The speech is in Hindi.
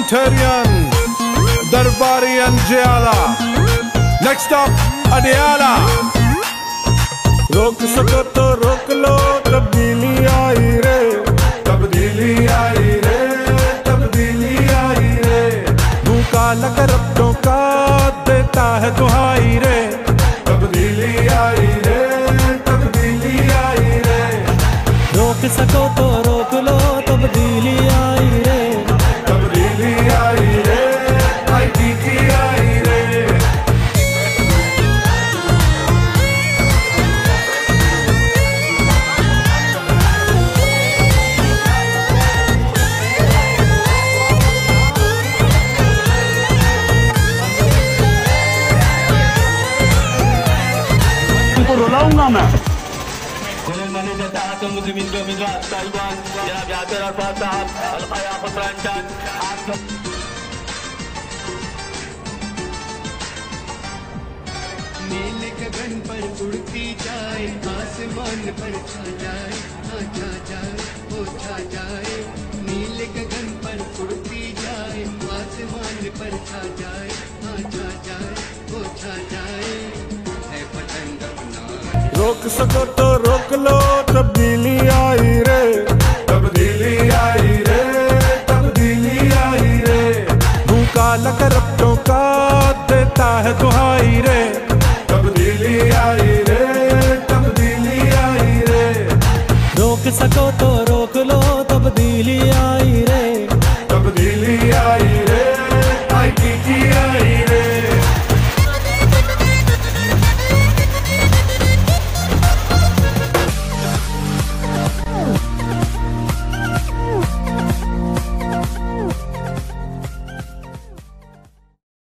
parliamentarian Darbari Anjala. Next up, Adiala. रोक सको तो रोक लो, तब्दीली आई रे, तब्दीली आई रे, तब्दीली आई रे। मुँह काला कर अपनों का देता है दुहाई रे, तब्दीली आई रे, तब्दीली आई रे। रोक सको तो रोक लो, तब्दीली आई रे, तब्दीली आई रे, ITT आई रे। रुलाऊंगा मैं। नीले गगन पर उड़ती जाए, आसमान पर छा जाए, छा जाए, ओ छा जाए। नीले गगन पर उड़ती जाए, आसमान पर छा जाए, छा जाए, ओ छा जाए। है पतंग अपना रोक सको तो रोक लो, तब्दीली आई रे, तब्दीली आई रे, तब्दीली आई रे। मुँह काला कर अपनों का देता है दुहाई रे,